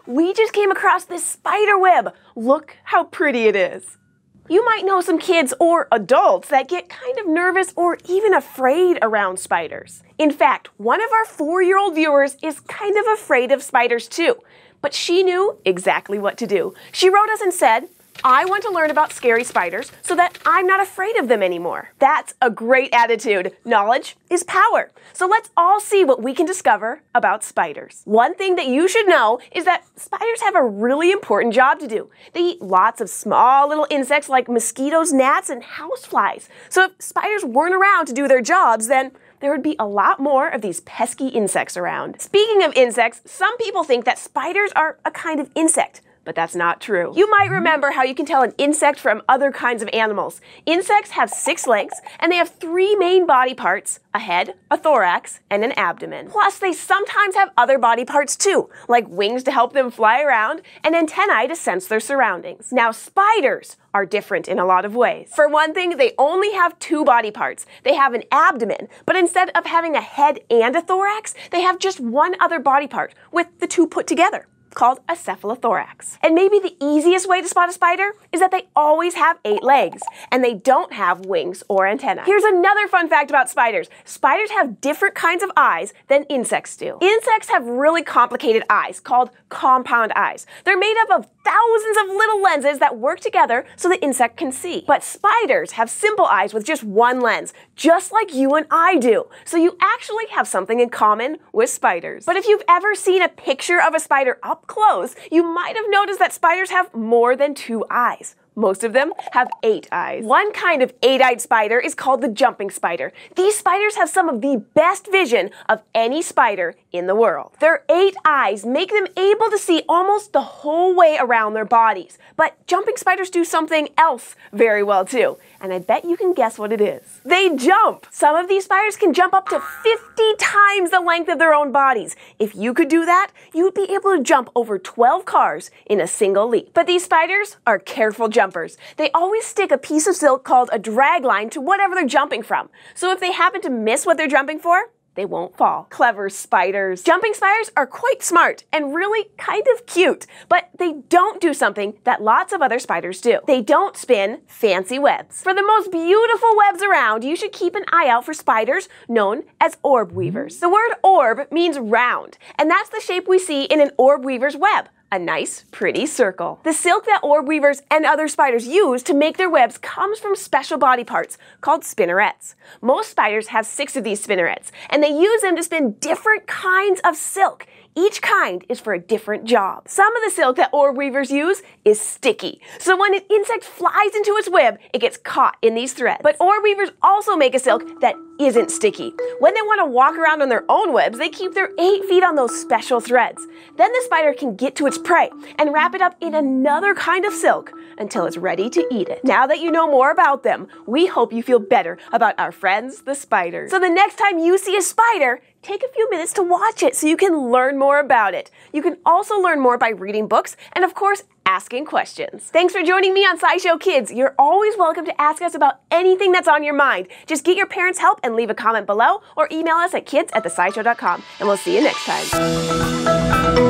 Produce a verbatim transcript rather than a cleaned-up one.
we just came across this spider web. Look how pretty it is. You might know some kids or adults that get kind of nervous or even afraid around spiders. In fact, one of our four-year-old viewers is kind of afraid of spiders too, but she knew exactly what to do. She wrote us and said, I want to learn about scary spiders so that I'm not afraid of them anymore. That's a great attitude. Knowledge is power. So let's all see what we can discover about spiders. One thing that you should know is that spiders have a really important job to do. They eat lots of small little insects like mosquitoes, gnats, and houseflies. So if spiders weren't around to do their jobs, then there would be a lot more of these pesky insects around. Speaking of insects, some people think that spiders are a kind of insect. But that's not true. You might remember how you can tell an insect from other kinds of animals. Insects have six legs, and they have three main body parts, a head, a thorax, and an abdomen. Plus, they sometimes have other body parts too, like wings to help them fly around, and antennae to sense their surroundings. Now, spiders are different in a lot of ways. For one thing, they only have two body parts. They have an abdomen, but instead of having a head and a thorax, they have just one other body part, with the two put together, called a cephalothorax. And maybe the easiest way to spot a spider is that they always have eight legs, and they don't have wings or antennae. Here's another fun fact about spiders. Spiders have different kinds of eyes than insects do. Insects have really complicated eyes called compound eyes. They're made up of thousands of little lenses that work together so the insect can see. But spiders have simple eyes with just one lens, just like you and I do. So you actually have something in common with spiders. But if you've ever seen a picture of a spider up close, you might have noticed that spiders have more than two eyes. Most of them have eight eyes. One kind of eight-eyed spider is called the jumping spider. These spiders have some of the best vision of any spider in the world. Their eight eyes make them able to see almost the whole way around their bodies. But jumping spiders do something else very well too, and I bet you can guess what it is. They jump! Some of these spiders can jump up to fifty times the length of their own bodies. If you could do that, you would be able to jump over twelve cars in a single leap. But these spiders are careful jumpers. They always stick a piece of silk called a drag line to whatever they're jumping from. So if they happen to miss what they're jumping for, they won't fall. Clever spiders. Jumping spiders are quite smart and really kind of cute, but they don't do something that lots of other spiders do. They don't spin fancy webs. For the most beautiful webs around, you should keep an eye out for spiders known as orb weavers. The word orb means round, and that's the shape we see in an orb weaver's web. A nice, pretty circle. The silk that orb weavers and other spiders use to make their webs comes from special body parts called spinnerets. Most spiders have six of these spinnerets, and they use them to spin different kinds of silk. Each kind is for a different job. Some of the silk that orb weavers use is sticky, so when an insect flies into its web, it gets caught in these threads. But orb weavers also make a silk that isn't sticky. When they want to walk around on their own webs, they keep their eight feet on those special threads. Then the spider can get to its prey and wrap it up in another kind of silk until it's ready to eat it. Now that you know more about them, we hope you feel better about our friends, the spiders. So the next time you see a spider, take a few minutes to watch it so you can learn more about it. You can also learn more by reading books and, of course, asking questions. Thanks for joining me on SciShow Kids. You're always welcome to ask us about anything that's on your mind. Just get your parents' help and leave a comment below or email us at kids at the scishow dot com, and we'll see you next time.